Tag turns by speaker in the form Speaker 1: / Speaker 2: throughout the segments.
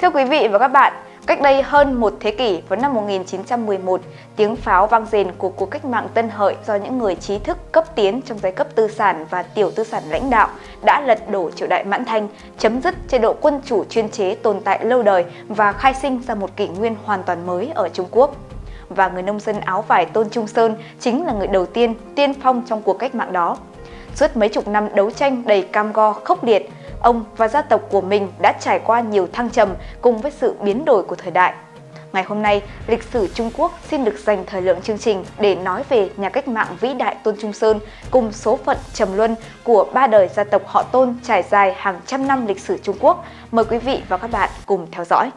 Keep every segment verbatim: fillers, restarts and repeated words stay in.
Speaker 1: Thưa quý vị và các bạn, cách đây hơn một thế kỷ, vào năm một nghìn chín trăm mười một, tiếng pháo vang rền của cuộc cách mạng Tân Hợi do những người trí thức cấp tiến trong giai cấp tư sản và tiểu tư sản lãnh đạo đã lật đổ triều đại Mãn Thanh, chấm dứt chế độ quân chủ chuyên chế tồn tại lâu đời và khai sinh ra một kỷ nguyên hoàn toàn mới ở Trung Quốc. Và người nông dân áo vải Tôn Trung Sơn chính là người đầu tiên tiên phong trong cuộc cách mạng đó. Suốt mấy chục năm đấu tranh đầy cam go khốc liệt, ông và gia tộc của mình đã trải qua nhiều thăng trầm cùng với sự biến đổi của thời đại. Ngày hôm nay, lịch sử Trung Quốc xin được dành thời lượng chương trình để nói về nhà cách mạng vĩ đại Tôn Trung Sơn cùng số phận trầm luân của ba đời gia tộc họ Tôn trải dài hàng trăm năm lịch sử Trung Quốc. Mời quý vị và các bạn cùng theo dõi.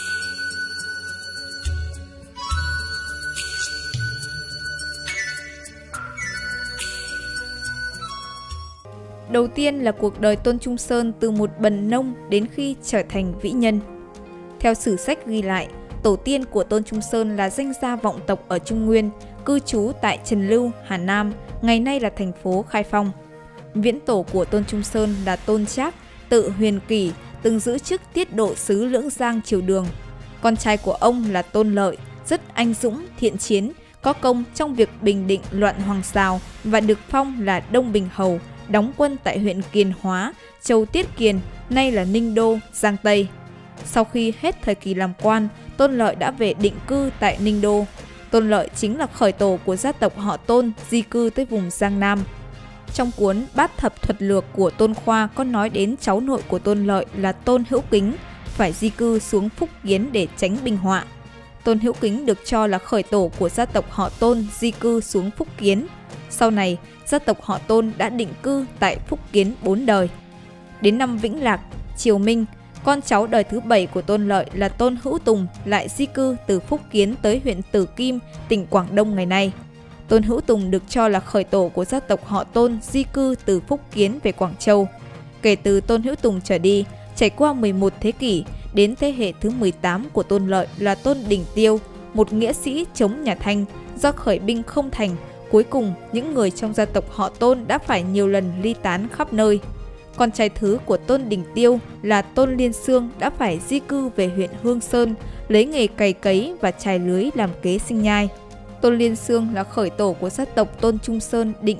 Speaker 2: Đầu tiên là cuộc đời Tôn Trung Sơn từ một bần nông đến khi trở thành vĩ nhân. Theo sử sách ghi lại, tổ tiên của Tôn Trung Sơn là danh gia vọng tộc ở Trung Nguyên, cư trú tại Trần Lưu, Hà Nam, ngày nay là thành phố Khai Phong. Viễn tổ của Tôn Trung Sơn là Tôn Trác, tự Huyền Kỷ, từng giữ chức tiết độ sứ Lưỡng Giang triều Đường. Con trai của ông là Tôn Lợi, rất anh dũng, thiện chiến, có công trong việc bình định loạn Hoàng Sào và được phong là Đông Bình Hầu, đóng quân tại huyện Kiền Hóa, châu Tiết Kiền, nay là Ninh Đô, Giang Tây. Sau khi hết thời kỳ làm quan, Tôn Lợi đã về định cư tại Ninh Đô. Tôn Lợi chính là khởi tổ của gia tộc họ Tôn di cư tới vùng Giang Nam. Trong cuốn Bát Thập Thuật Lược của Tôn Khoa có nói đến cháu nội của Tôn Lợi là Tôn Hữu Kính, phải di cư xuống Phúc Kiến để tránh binh họa. Tôn Hữu Kính được cho là khởi tổ của gia tộc họ Tôn di cư xuống Phúc Kiến. Sau này, gia tộc họ Tôn đã định cư tại Phúc Kiến bốn đời. Đến năm Vĩnh Lạc, Triều Minh, con cháu đời thứ bảy của Tôn Lợi là Tôn Hữu Tùng lại di cư từ Phúc Kiến tới huyện Tử Kim, tỉnh Quảng Đông ngày nay. Tôn Hữu Tùng được cho là khởi tổ của gia tộc họ Tôn di cư từ Phúc Kiến về Quảng Châu. Kể từ Tôn Hữu Tùng trở đi, trải qua mười một thế kỷ, đến thế hệ thứ mười tám của Tôn Lợi là Tôn Đình Tiêu, một nghĩa sĩ chống nhà Thanh, do khởi binh không thành. Cuối cùng, những người trong gia tộc họ Tôn đã phải nhiều lần ly tán khắp nơi. Con trai thứ của Tôn Đình Tiêu là Tôn Liên Xương đã phải di cư về huyện Hương Sơn, lấy nghề cày cấy và chài lưới làm kế sinh nhai. Tôn Liên Xương là khởi tổ của gia tộc Tôn Trung Sơn định.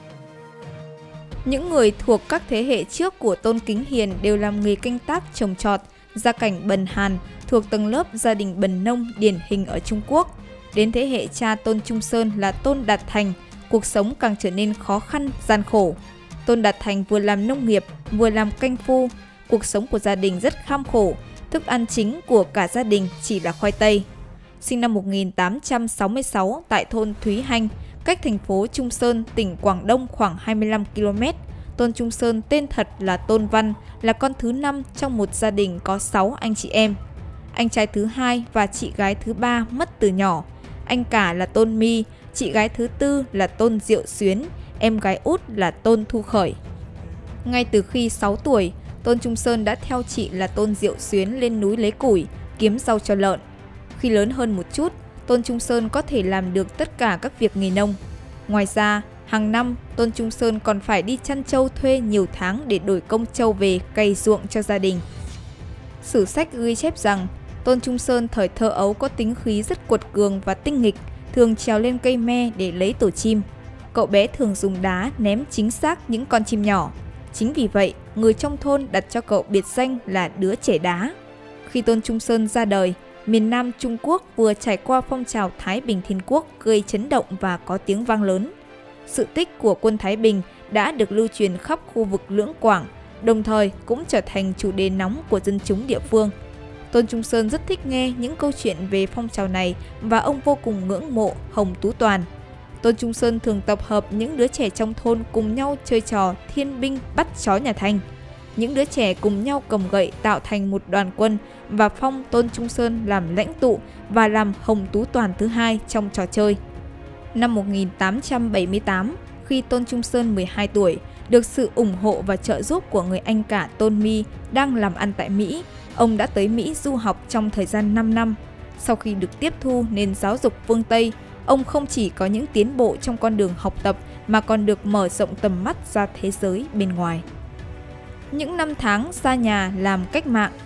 Speaker 2: Những người thuộc các thế hệ trước của Tôn Kính Hiền đều làm nghề canh tác trồng trọt, gia cảnh bần hàn, thuộc tầng lớp gia đình bần nông điển hình ở Trung Quốc. Đến thế hệ cha Tôn Trung Sơn là Tôn Đạt Thành, cuộc sống càng trở nên khó khăn, gian khổ. Tôn Đạt Thành vừa làm nông nghiệp, vừa làm canh phu. Cuộc sống của gia đình rất kham khổ, thức ăn chính của cả gia đình chỉ là khoai tây. Sinh năm một nghìn tám trăm sáu mươi sáu tại thôn Thúy Hanh, cách thành phố Trung Sơn, tỉnh Quảng Đông khoảng hai mươi lăm ki lô mét. Tôn Trung Sơn tên thật là Tôn Văn, là con thứ năm trong một gia đình có sáu anh chị em. Anh trai thứ hai và chị gái thứ ba mất từ nhỏ. Anh cả là Tôn My, chị gái thứ tư là Tôn Diệu Xuyến, em gái út là Tôn Thu Khởi. Ngay từ khi sáu tuổi, Tôn Trung Sơn đã theo chị là Tôn Diệu Xuyến lên núi lấy củi, kiếm rau cho lợn. Khi lớn hơn một chút, Tôn Trung Sơn có thể làm được tất cả các việc nghề nông. Ngoài ra, hàng năm Tôn Trung Sơn còn phải đi chăn trâu thuê nhiều tháng để đổi công trâu về cày ruộng cho gia đình. Sử sách ghi chép rằng Tôn Trung Sơn thời thơ ấu có tính khí rất quật cường và tinh nghịch, thường trèo lên cây me để lấy tổ chim. Cậu bé thường dùng đá ném chính xác những con chim nhỏ. Chính vì vậy, người trong thôn đặt cho cậu biệt danh là đứa trẻ đá. Khi Tôn Trung Sơn ra đời, miền Nam Trung Quốc vừa trải qua phong trào Thái Bình Thiên Quốc gây chấn động và có tiếng vang lớn. Sự tích của quân Thái Bình đã được lưu truyền khắp khu vực Lưỡng Quảng, đồng thời cũng trở thành chủ đề nóng của dân chúng địa phương. Tôn Trung Sơn rất thích nghe những câu chuyện về phong trào này và ông vô cùng ngưỡng mộ Hồng Tú Toàn. Tôn Trung Sơn thường tập hợp những đứa trẻ trong thôn cùng nhau chơi trò thiên binh bắt chó nhà Thanh. Những đứa trẻ cùng nhau cầm gậy tạo thành một đoàn quân và phong Tôn Trung Sơn làm lãnh tụ và làm Hồng Tú Toàn thứ hai trong trò chơi. Năm một nghìn tám trăm bảy mươi tám, khi Tôn Trung Sơn mười hai tuổi, được sự ủng hộ và trợ giúp của người anh cả Tôn My đang làm ăn tại Mỹ, ông đã tới Mỹ du học trong thời gian năm năm. Sau khi được tiếp thu nền giáo dục phương Tây, ông không chỉ có những tiến bộ trong con đường học tập mà còn được mở rộng tầm mắt ra thế giới bên ngoài. Những năm tháng xa nhà làm cách mạng.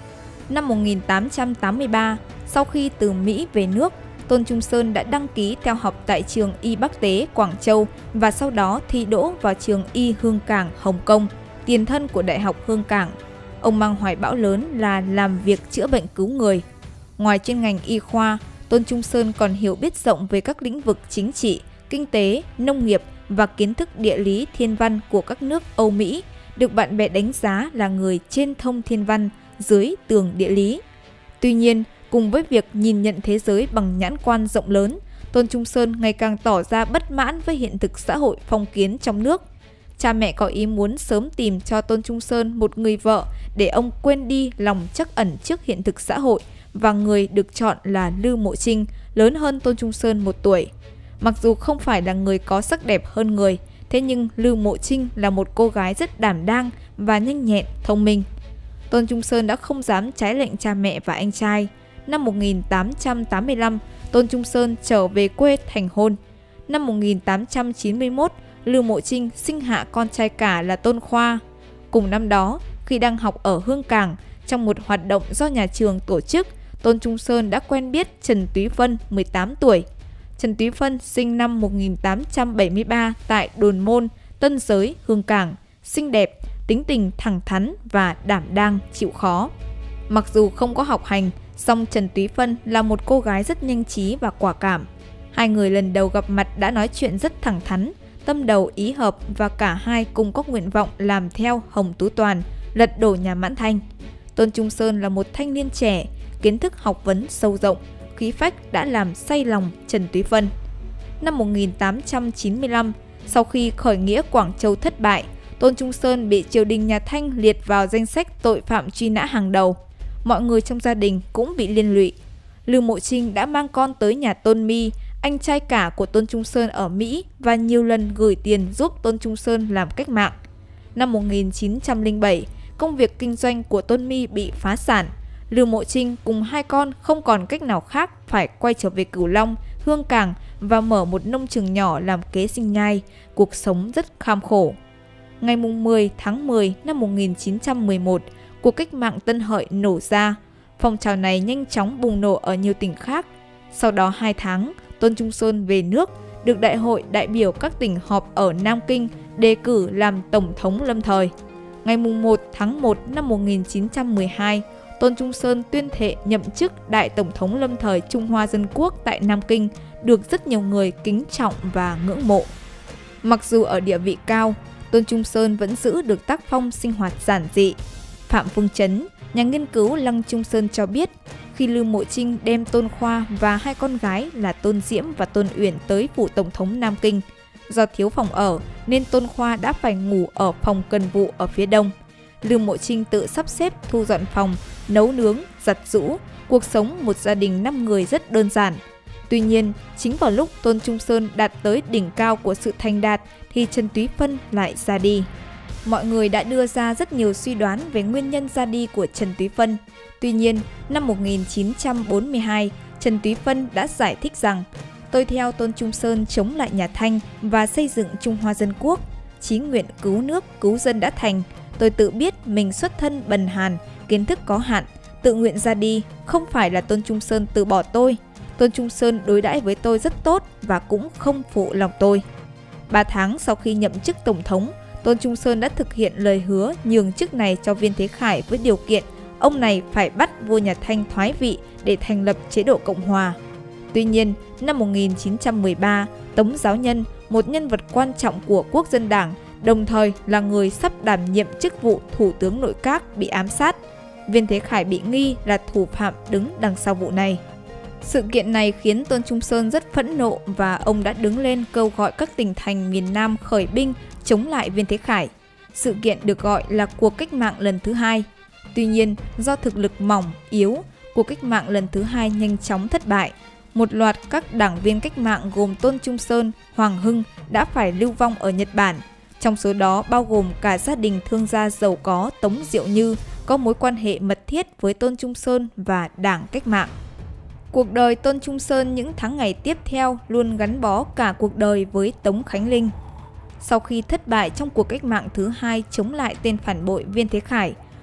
Speaker 2: Năm một nghìn tám trăm tám mươi ba, sau khi từ Mỹ về nước, Tôn Trung Sơn đã đăng ký theo học tại trường Y Bắc Tế, Quảng Châu và sau đó thi đỗ vào trường Y Hương Cảng, Hồng Kông, tiền thân của Đại học Hương Cảng. Ông mang hoài bão lớn là làm việc chữa bệnh cứu người. Ngoài chuyên ngành y khoa, Tôn Trung Sơn còn hiểu biết rộng về các lĩnh vực chính trị, kinh tế, nông nghiệp và kiến thức địa lý thiên văn của các nước Âu Mỹ, được bạn bè đánh giá là người trên thông thiên văn, dưới tường địa lý. Tuy nhiên, cùng với việc nhìn nhận thế giới bằng nhãn quan rộng lớn, Tôn Trung Sơn ngày càng tỏ ra bất mãn với hiện thực xã hội phong kiến trong nước. Cha mẹ có ý muốn sớm tìm cho Tôn Trung Sơn một người vợ để ông quên đi lòng trắc ẩn trước hiện thực xã hội, và người được chọn là Lưu Mộ Trinh, lớn hơn Tôn Trung Sơn một tuổi. Mặc dù không phải là người có sắc đẹp hơn người, thế nhưng Lưu Mộ Trinh là một cô gái rất đảm đang và nhanh nhẹn, thông minh. Tôn Trung Sơn đã không dám trái lệnh cha mẹ và anh trai. Năm một nghìn tám trăm tám mươi lăm, Tôn Trung Sơn trở về quê thành hôn. Năm một nghìn tám trăm chín mươi mốt, Lưu Mộ Trinh sinh hạ con trai cả là Tôn Khoa. Cùng năm đó, khi đang học ở Hương Cảng, trong một hoạt động do nhà trường tổ chức, Tôn Trung Sơn đã quen biết Trần Túy Vân, mười tám tuổi. Trần Túy Vân sinh năm một nghìn tám trăm bảy mươi ba tại Đồn Môn, Tân Giới, Hương Cảng, xinh đẹp, tính tình thẳng thắn và đảm đang, chịu khó. Mặc dù không có học hành, song Trần Túy Vân là một cô gái rất nhanh trí và quả cảm. Hai người lần đầu gặp mặt đã nói chuyện rất thẳng thắn, tâm đầu ý hợp và cả hai cùng có nguyện vọng làm theo Hồng Tú Toàn, lật đổ nhà Mãn Thanh. Tôn Trung Sơn là một thanh niên trẻ, kiến thức học vấn sâu rộng, khí phách đã làm say lòng Trần Túy Vân. Năm một nghìn tám trăm chín mươi lăm, sau khi khởi nghĩa Quảng Châu thất bại, Tôn Trung Sơn bị triều đình nhà Thanh liệt vào danh sách tội phạm truy nã hàng đầu. Mọi người trong gia đình cũng bị liên lụy. Lưu Mộ Trinh đã mang con tới nhà Tôn My, anh trai cả của Tôn Trung Sơn ở Mỹ, và nhiều lần gửi tiền giúp Tôn Trung Sơn làm cách mạng. Năm một nghìn chín trăm lẻ bảy, công việc kinh doanh của Tôn My bị phá sản. Lưu Mộ Trinh cùng hai con không còn cách nào khác phải quay trở về Cửu Long, Hương Cảng và mở một nông trường nhỏ làm kế sinh nhai, cuộc sống rất kham khổ. Ngày mười tháng mười năm một nghìn chín trăm mười một, cuộc cách mạng Tân Hợi nổ ra. Phong trào này nhanh chóng bùng nổ ở nhiều tỉnh khác. Sau đó hai tháng, Tôn Trung Sơn về nước, được Đại hội đại biểu các tỉnh họp ở Nam Kinh đề cử làm Tổng thống lâm thời. Ngày một tháng một năm một nghìn chín trăm mười hai, Tôn Trung Sơn tuyên thệ nhậm chức Đại Tổng thống lâm thời Trung Hoa Dân Quốc tại Nam Kinh, được rất nhiều người kính trọng và ngưỡng mộ. Mặc dù ở địa vị cao, Tôn Trung Sơn vẫn giữ được tác phong sinh hoạt giản dị. Phạm Phương Chấn, nhà nghiên cứu Lăng Trung Sơn cho biết, khi Lưu Mộ Trinh đem Tôn Khoa và hai con gái là Tôn Diễm và Tôn Uyển tới phủ Tổng thống Nam Kinh, do thiếu phòng ở nên Tôn Khoa đã phải ngủ ở phòng cần vụ ở phía đông. Lưu Mộ Trinh tự sắp xếp thu dọn phòng, nấu nướng, giặt giũ, cuộc sống một gia đình năm người rất đơn giản. Tuy nhiên, chính vào lúc Tôn Trung Sơn đạt tới đỉnh cao của sự thành đạt thì Trần Túy Vân lại ra đi. Mọi người đã đưa ra rất nhiều suy đoán về nguyên nhân ra đi của Trần Túy Vân. Tuy nhiên, năm một nghìn chín trăm bốn mươi hai, Trần Túy Vân đã giải thích rằng: "Tôi theo Tôn Trung Sơn chống lại nhà Thanh và xây dựng Trung Hoa Dân Quốc. Chí nguyện cứu nước, cứu dân đã thành. Tôi tự biết mình xuất thân bần hàn, kiến thức có hạn, tự nguyện ra đi, không phải là Tôn Trung Sơn từ bỏ tôi. Tôn Trung Sơn đối đãi với tôi rất tốt và cũng không phụ lòng tôi." Ba tháng sau khi nhậm chức Tổng thống, Tôn Trung Sơn đã thực hiện lời hứa nhường chức này cho Viên Thế Khải với điều kiện ông này phải bắt vua nhà Thanh thoái vị để thành lập chế độ Cộng Hòa. Tuy nhiên, năm một nghìn chín trăm mười ba, Tống Giáo Nhân, một nhân vật quan trọng của Quốc dân Đảng, đồng thời là người sắp đảm nhiệm chức vụ Thủ tướng Nội các, bị ám sát. Viên Thế Khải bị nghi là thủ phạm đứng đằng sau vụ này. Sự kiện này khiến Tôn Trung Sơn rất phẫn nộ và ông đã đứng lên kêu gọi các tỉnh thành miền Nam khởi binh chống lại Viên Thế Khải. Sự kiện được gọi là cuộc cách mạng lần thứ hai. Tuy nhiên, do thực lực mỏng, yếu, cuộc cách mạng lần thứ hai nhanh chóng thất bại. Một loạt các đảng viên cách mạng gồm Tôn Trung Sơn, Hoàng Hưng đã phải lưu vong ở Nhật Bản. Trong số đó bao gồm cả gia đình thương gia giàu có Tống Diệu Như, có mối quan hệ mật thiết với Tôn Trung Sơn và Đảng Cách mạng. Cuộc đời Tôn Trung Sơn những tháng ngày tiếp theo luôn gắn bó cả cuộc đời với Tống Khánh Linh. Sau khi thất bại trong cuộc cách mạng thứ hai chống lại tên phản bội Viên Thế Khải,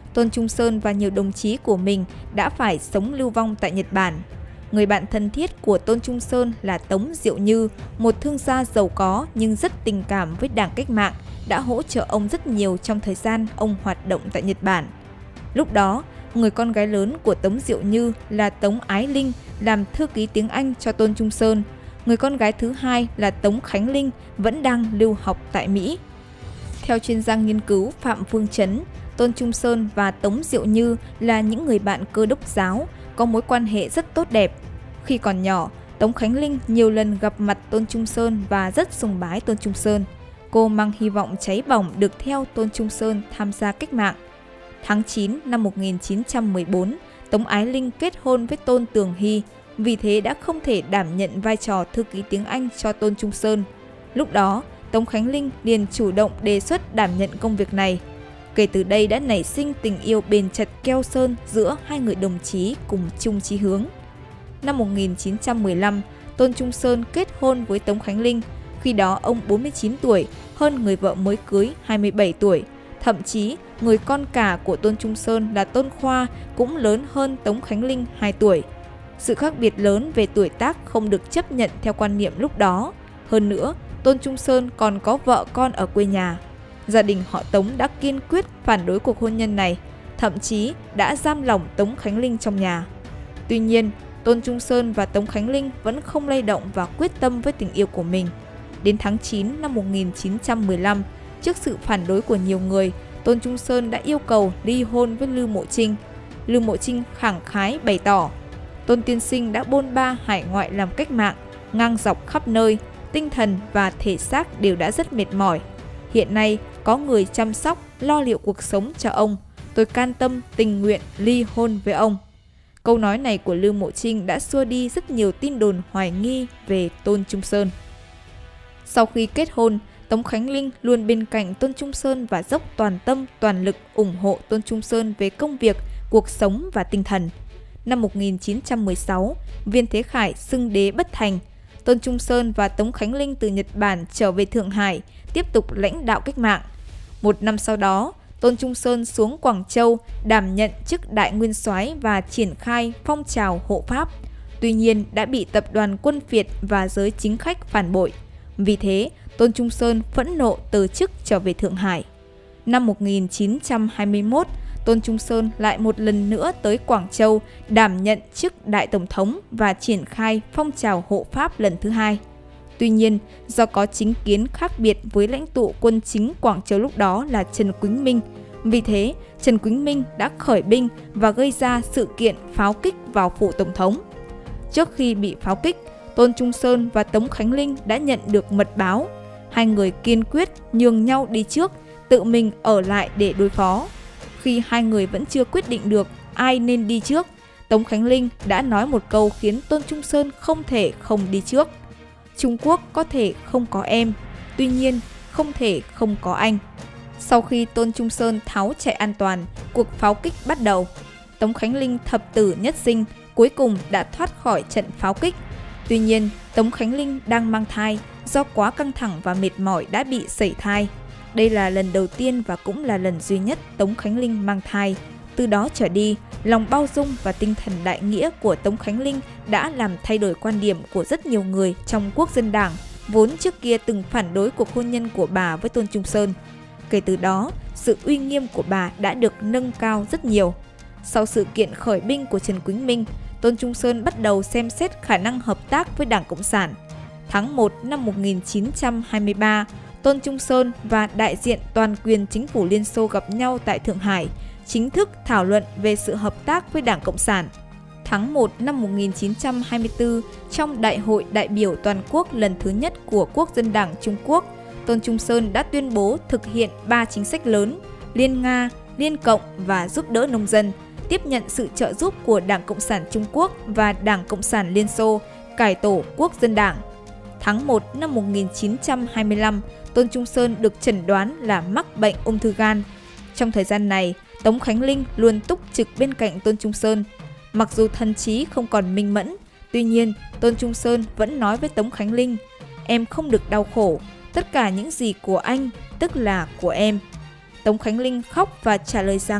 Speaker 2: Tôn Trung Sơn và nhiều đồng chí của mình đã phải sống lưu vong tại Nhật Bản. Người bạn thân thiết của Tôn Trung Sơn là Tống Diệu Như, một thương gia giàu có nhưng rất tình cảm với Đảng Cách mạng, đã hỗ trợ ông rất nhiều trong thời gian ông hoạt động tại Nhật Bản. Lúc đó, người con gái lớn của Tống Diệu Như là Tống Ái Linh làm thư ký tiếng Anh cho Tôn Trung Sơn. Người con gái thứ hai là Tống Khánh Linh vẫn đang lưu học tại Mỹ. Theo chuyên gia nghiên cứu Phạm Phương Trấn, Tôn Trung Sơn và Tống Diệu Như là những người bạn Cơ đốc giáo, có mối quan hệ rất tốt đẹp. Khi còn nhỏ, Tống Khánh Linh nhiều lần gặp mặt Tôn Trung Sơn và rất sùng bái Tôn Trung Sơn. Cô mang hy vọng cháy bỏng được theo Tôn Trung Sơn tham gia cách mạng. Tháng chín năm một nghìn chín trăm mười bốn, Tống Ái Linh kết hôn với Tôn Tường Hy, vì thế đã không thể đảm nhận vai trò thư ký tiếng Anh cho Tôn Trung Sơn. Lúc đó, Tống Khánh Linh liền chủ động đề xuất đảm nhận công việc này. Kể từ đây đã nảy sinh tình yêu bền chặt keo sơn giữa hai người đồng chí cùng chung chí hướng. Năm một nghìn chín trăm mười lăm, Tôn Trung Sơn kết hôn với Tống Khánh Linh. Khi đó ông bốn mươi chín tuổi, hơn người vợ mới cưới hai mươi bảy tuổi. Thậm chí, người con cả của Tôn Trung Sơn là Tôn Khoa cũng lớn hơn Tống Khánh Linh hai tuổi. Sự khác biệt lớn về tuổi tác không được chấp nhận theo quan niệm lúc đó. Hơn nữa, Tôn Trung Sơn còn có vợ con ở quê nhà. Gia đình họ Tống đã kiên quyết phản đối cuộc hôn nhân này, thậm chí đã giam lỏng Tống Khánh Linh trong nhà. Tuy nhiên, Tôn Trung Sơn và Tống Khánh Linh vẫn không lay động và quyết tâm với tình yêu của mình. Đến tháng chín năm một nghìn chín trăm mười lăm, trước sự phản đối của nhiều người, Tôn Trung Sơn đã yêu cầu ly hôn với Lưu Mộ Trinh. Lưu Mộ Trinh khẳng khái bày tỏ, Tôn tiên sinh đã bôn ba hải ngoại làm cách mạng, ngang dọc khắp nơi, tinh thần và thể xác đều đã rất mệt mỏi. Hiện nay có người chăm sóc, lo liệu cuộc sống cho ông, tôi can tâm tình nguyện ly hôn với ông. Câu nói này của Lưu Mộ Trinh đã xua đi rất nhiều tin đồn hoài nghi về Tôn Trung Sơn. Sau khi kết hôn, Tống Khánh Linh luôn bên cạnh Tôn Trung Sơn và dốc toàn tâm, toàn lực ủng hộ Tôn Trung Sơn về công việc, cuộc sống và tinh thần. Năm một nghìn chín trăm mười sáu, Viên Thế Khải xưng đế bất thành. Tôn Trung Sơn và Tống Khánh Linh từ Nhật Bản trở về Thượng Hải, tiếp tục lãnh đạo cách mạng. Một năm sau đó, Tôn Trung Sơn xuống Quảng Châu đảm nhận chức đại nguyên soái và triển khai phong trào hộ Pháp. Tuy nhiên đã bị tập đoàn Quân Việt và giới chính khách phản bội. Vì thế, Tôn Trung Sơn phẫn nộ từ chức trở về Thượng Hải. Năm một nghìn chín trăm hai mươi mốt, Tôn Trung Sơn lại một lần nữa tới Quảng Châu đảm nhận chức đại tổng thống và triển khai phong trào hộ Pháp lần thứ hai. Tuy nhiên, do có chính kiến khác biệt với lãnh tụ quân chính Quảng Châu lúc đó là Trần Quýnh Minh, vì thế Trần Quýnh Minh đã khởi binh và gây ra sự kiện pháo kích vào phủ tổng thống. Trước khi bị pháo kích, Tôn Trung Sơn và Tống Khánh Linh đã nhận được mật báo. Hai người kiên quyết nhường nhau đi trước, tự mình ở lại để đối phó. Khi hai người vẫn chưa quyết định được ai nên đi trước, Tống Khánh Linh đã nói một câu khiến Tôn Trung Sơn không thể không đi trước. Trung Quốc có thể không có em, tuy nhiên không thể không có anh. Sau khi Tôn Trung Sơn tháo chạy an toàn, cuộc pháo kích bắt đầu. Tống Khánh Linh thập tử nhất sinh, cuối cùng đã thoát khỏi trận pháo kích. Tuy nhiên, Tống Khánh Linh đang mang thai, do quá căng thẳng và mệt mỏi đã bị sẩy thai. Đây là lần đầu tiên và cũng là lần duy nhất Tống Khánh Linh mang thai. Từ đó trở đi, lòng bao dung và tinh thần đại nghĩa của Tống Khánh Linh đã làm thay đổi quan điểm của rất nhiều người trong Quốc dân Đảng, vốn trước kia từng phản đối cuộc hôn nhân của bà với Tôn Trung Sơn. Kể từ đó, sự uy nghiêm của bà đã được nâng cao rất nhiều. Sau sự kiện khởi binh của Trần Quýnh Minh, Tôn Trung Sơn bắt đầu xem xét khả năng hợp tác với Đảng Cộng sản. Tháng một năm một nghìn chín trăm hai mươi ba, Tôn Trung Sơn và đại diện toàn quyền chính phủ Liên Xô gặp nhau tại Thượng Hải, chính thức thảo luận về sự hợp tác với Đảng Cộng sản. Tháng một năm một nghìn chín trăm hai mươi tư, trong Đại hội đại biểu toàn quốc lần thứ nhất của Quốc dân Đảng Trung Quốc, Tôn Trung Sơn đã tuyên bố thực hiện ba chính sách lớn: Liên Nga, Liên Cộng và giúp đỡ nông dân, tiếp nhận sự trợ giúp của Đảng Cộng sản Trung Quốc và Đảng Cộng sản Liên Xô, cải tổ Quốc dân Đảng. Tháng một năm một nghìn chín trăm hai mươi lăm, Tôn Trung Sơn được chẩn đoán là mắc bệnh ung thư gan. Trong thời gian này, Tống Khánh Linh luôn túc trực bên cạnh Tôn Trung Sơn. Mặc dù thần trí không còn minh mẫn, tuy nhiên Tôn Trung Sơn vẫn nói với Tống Khánh Linh: "Em không được đau khổ, tất cả những gì của anh tức là của em." Tống Khánh Linh khóc và trả lời rằng: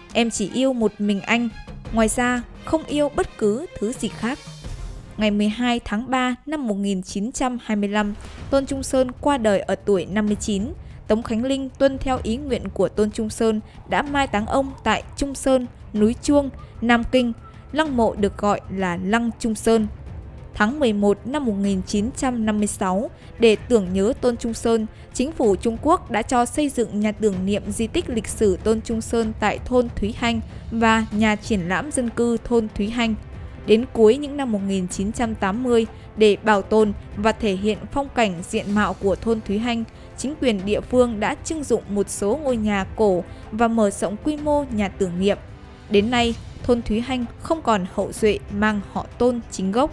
Speaker 2: em chỉ yêu một mình anh, ngoài ra không yêu bất cứ thứ gì khác. Ngày mười hai tháng ba năm một nghìn chín trăm hai mươi lăm, Tôn Trung Sơn qua đời ở tuổi năm mươi chín. Tống Khánh Linh tuân theo ý nguyện của Tôn Trung Sơn đã mai táng ông tại Trung Sơn, núi Chuông, Nam Kinh. Lăng mộ được gọi là Lăng Trung Sơn. Tháng mười một năm một nghìn chín trăm năm mươi sáu, để tưởng nhớ Tôn Trung Sơn, chính phủ Trung Quốc đã cho xây dựng nhà tưởng niệm di tích lịch sử Tôn Trung Sơn tại thôn Thúy Hanh và nhà triển lãm dân cư thôn Thúy Hanh. Đến cuối những năm một nghìn chín trăm tám mươi, để bảo tồn và thể hiện phong cảnh diện mạo của thôn Thúy Hanh, chính quyền địa phương đã trưng dụng một số ngôi nhà cổ và mở rộng quy mô nhà tưởng niệm. Đến nay, thôn Thúy Hanh không còn hậu duệ mang họ Tôn chính gốc.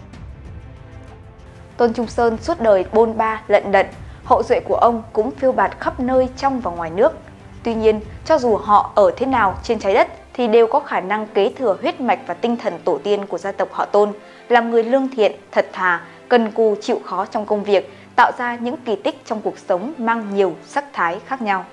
Speaker 1: Tôn Trung Sơn suốt đời bôn ba lận đận, hậu duệ của ông cũng phiêu bạt khắp nơi trong và ngoài nước. Tuy nhiên, cho dù họ ở thế nào trên trái đất thì đều có khả năng kế thừa huyết mạch và tinh thần tổ tiên của gia tộc họ Tôn, làm người lương thiện, thật thà, cần cù chịu khó trong công việc, tạo ra những kỳ tích trong cuộc sống mang nhiều sắc thái khác nhau.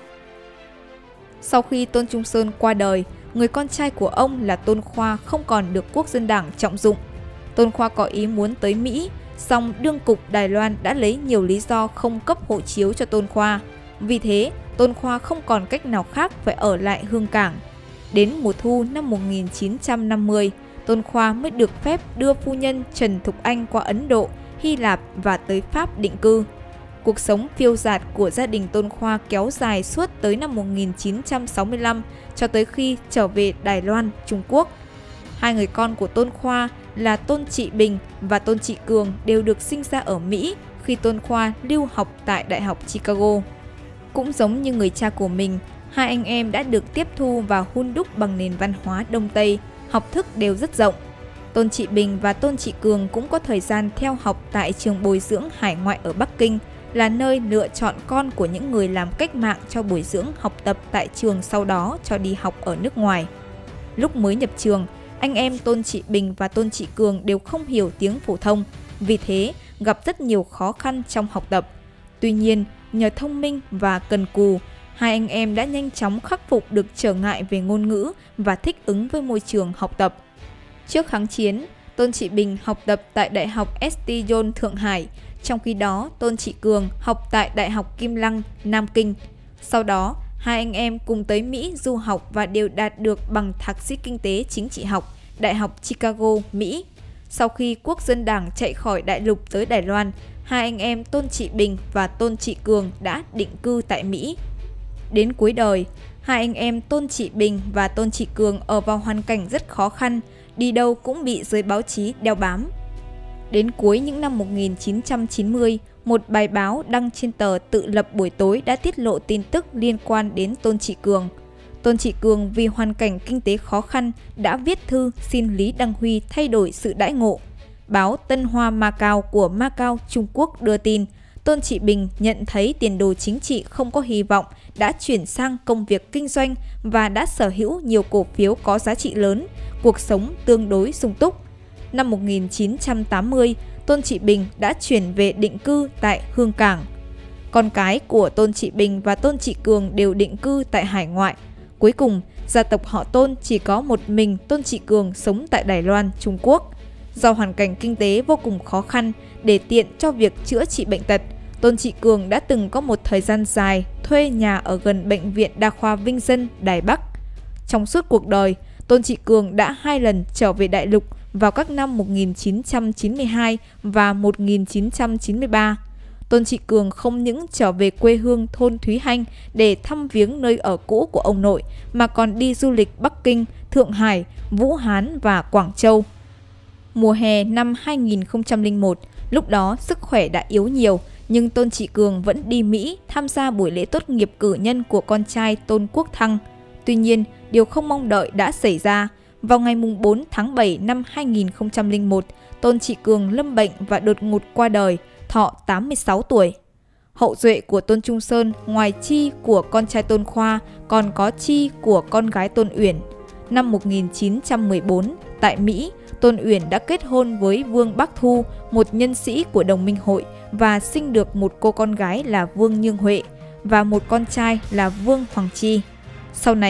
Speaker 2: Sau khi Tôn Trung Sơn qua đời, người con trai của ông là Tôn Khoa không còn được Quốc dân Đảng trọng dụng. Tôn Khoa có ý muốn tới Mỹ, song đương cục Đài Loan đã lấy nhiều lý do không cấp hộ chiếu cho Tôn Khoa. Vì thế, Tôn Khoa không còn cách nào khác phải ở lại Hương Cảng. Đến mùa thu năm một nghìn chín trăm năm mươi, Tôn Khoa mới được phép đưa phu nhân Trần Thục Anh qua Ấn Độ, Hy Lạp và tới Pháp định cư. Cuộc sống phiêu dạt của gia đình Tôn Khoa kéo dài suốt tới năm một nghìn chín trăm sáu mươi lăm cho tới khi trở về Đài Loan, Trung Quốc. Hai người con của Tôn Khoa là Tôn Trị Bình và Tôn Trị Cường đều được sinh ra ở Mỹ khi Tôn Khoa lưu học tại Đại học Chicago. Cũng giống như người cha của mình, hai anh em đã được tiếp thu và hun đúc bằng nền văn hóa Đông Tây, học thức đều rất rộng. Tôn Trị Bình và Tôn Trị Cường cũng có thời gian theo học tại trường bồi dưỡng hải ngoại ở Bắc Kinh, là nơi lựa chọn con của những người làm cách mạng cho bồi dưỡng học tập tại trường sau đó cho đi học ở nước ngoài. Lúc mới nhập trường, anh em Tôn Trị Bình và Tôn Trị Cường đều không hiểu tiếng phổ thông, vì thế gặp rất nhiều khó khăn trong học tập. Tuy nhiên, nhờ thông minh và cần cù, hai anh em đã nhanh chóng khắc phục được trở ngại về ngôn ngữ và thích ứng với môi trường học tập. Trước kháng chiến, Tôn Trị Bình học tập tại Đại học ét tê Yonge Thượng Hải, trong khi đó Tôn Trị Cường học tại Đại học Kim Lăng, Nam Kinh. Sau đó, hai anh em cùng tới Mỹ du học và đều đạt được bằng thạc sĩ kinh tế chính trị học, Đại học Chicago, Mỹ. Sau khi Quốc dân Đảng chạy khỏi đại lục tới Đài Loan, hai anh em Tôn Trị Bình và Tôn Trị Cường đã định cư tại Mỹ. Đến cuối đời, hai anh em Tôn Trị Bình và Tôn Trị Cường ở vào hoàn cảnh rất khó khăn, đi đâu cũng bị giới báo chí đeo bám. Đến cuối những năm một nghìn chín trăm chín mươi, một bài báo đăng trên tờ Tự Lập buổi tối đã tiết lộ tin tức liên quan đến Tôn Trị Cường. Tôn Trị Cường vì hoàn cảnh kinh tế khó khăn đã viết thư xin Lý Đăng Huy thay đổi sự đãi ngộ. Báo Tân Hoa Macau của Macau, Trung Quốc đưa tin, Tôn Trị Bình nhận thấy tiền đồ chính trị không có hy vọng, đã chuyển sang công việc kinh doanh và đã sở hữu nhiều cổ phiếu có giá trị lớn, cuộc sống tương đối sung túc. Năm một nghìn chín trăm tám mươi, Tôn Trị Bình đã chuyển về định cư tại Hương Cảng. Con cái của Tôn Trị Bình và Tôn Trị Cường đều định cư tại hải ngoại. Cuối cùng, gia tộc họ Tôn chỉ có một mình Tôn Trị Cường sống tại Đài Loan, Trung Quốc. Do hoàn cảnh kinh tế vô cùng khó khăn, để tiện cho việc chữa trị bệnh tật, Tôn Trị Cường đã từng có một thời gian dài thuê nhà ở gần Bệnh viện Đa khoa Vinh Dân, Đài Bắc. Trong suốt cuộc đời, Tôn Trị Cường đã hai lần trở về đại lục vào các năm một nghìn chín trăm chín mươi hai và một nghìn chín trăm chín mươi ba. Tôn Trị Cường không những trở về quê hương thôn Thúy Hanh để thăm viếng nơi ở cũ của ông nội, mà còn đi du lịch Bắc Kinh, Thượng Hải, Vũ Hán và Quảng Châu. Mùa hè năm hai nghìn không trăm lẻ một, lúc đó sức khỏe đã yếu nhiều, nhưng Tôn Trị Cường vẫn đi Mỹ tham gia buổi lễ tốt nghiệp cử nhân của con trai Tôn Quốc Thăng. Tuy nhiên, điều không mong đợi đã xảy ra. Vào ngày bốn tháng bảy năm hai nghìn không trăm lẻ một, Tôn Trị Cường lâm bệnh và đột ngột qua đời, thọ tám mươi sáu tuổi. Hậu duệ của Tôn Trung Sơn ngoài chi của con trai Tôn Khoa còn có chi của con gái Tôn Uyển. Năm một nghìn chín trăm mười bốn, tại Mỹ, Tôn Uyển đã kết hôn với Vương Bắc Thu, một nhân sĩ của Đồng minh hội, và sinh được một cô con gái là Vương Nhương Huệ và một con trai là Vương Hoàng Chi. Sau này,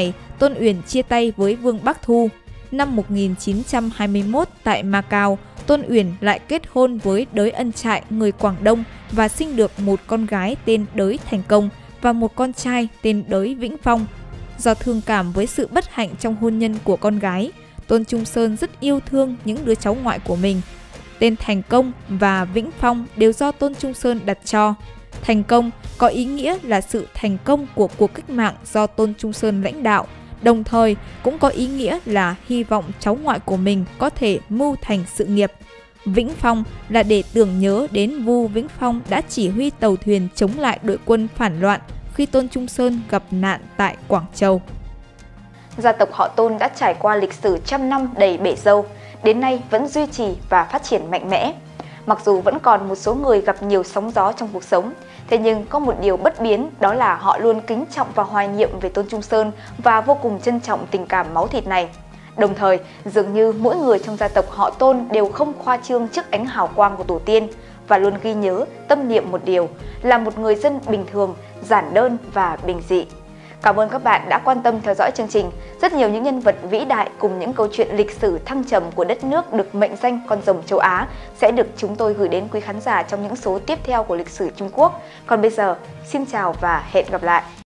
Speaker 2: Tôn Uyển chia tay với Vương Bắc Thu. Năm một nghìn chín trăm hai mươi mốt tại Macau, Tôn Uyển lại kết hôn với Đới Ân Trại người Quảng Đông và sinh được một con gái tên Đới Thành Công và một con trai tên Đới Vĩnh Phong. Do thương cảm với sự bất hạnh trong hôn nhân của con gái, Tôn Trung Sơn rất yêu thương những đứa cháu ngoại của mình. Tên Thành Công và Vĩnh Phong đều do Tôn Trung Sơn đặt cho. Thành Công có ý nghĩa là sự thành công của cuộc cách mạng do Tôn Trung Sơn lãnh đạo, đồng thời cũng có ý nghĩa là hy vọng cháu ngoại của mình có thể mưu thành sự nghiệp. Vĩnh Phong là để tưởng nhớ đến Vu Vĩnh Phong đã chỉ huy tàu thuyền chống lại đội quân phản loạn khi Tôn Trung Sơn gặp nạn tại Quảng Châu.
Speaker 1: Gia tộc họ Tôn đã trải qua lịch sử trăm năm đầy bể dâu, đến nay vẫn duy trì và phát triển mạnh mẽ. Mặc dù vẫn còn một số người gặp nhiều sóng gió trong cuộc sống, thế nhưng có một điều bất biến, đó là họ luôn kính trọng và hoài niệm về Tôn Trung Sơn và vô cùng trân trọng tình cảm máu thịt này. Đồng thời, dường như mỗi người trong gia tộc họ Tôn đều không khoa trương trước ánh hào quang của tổ tiên và luôn ghi nhớ, tâm niệm một điều là một người dân bình thường, giản đơn và bình dị. Cảm ơn các bạn đã quan tâm theo dõi chương trình. Rất nhiều những nhân vật vĩ đại cùng những câu chuyện lịch sử thăng trầm của đất nước được mệnh danh con rồng châu Á sẽ được chúng tôi gửi đến quý khán giả trong những số tiếp theo của lịch sử Trung Quốc. Còn bây giờ, xin chào và hẹn gặp lại!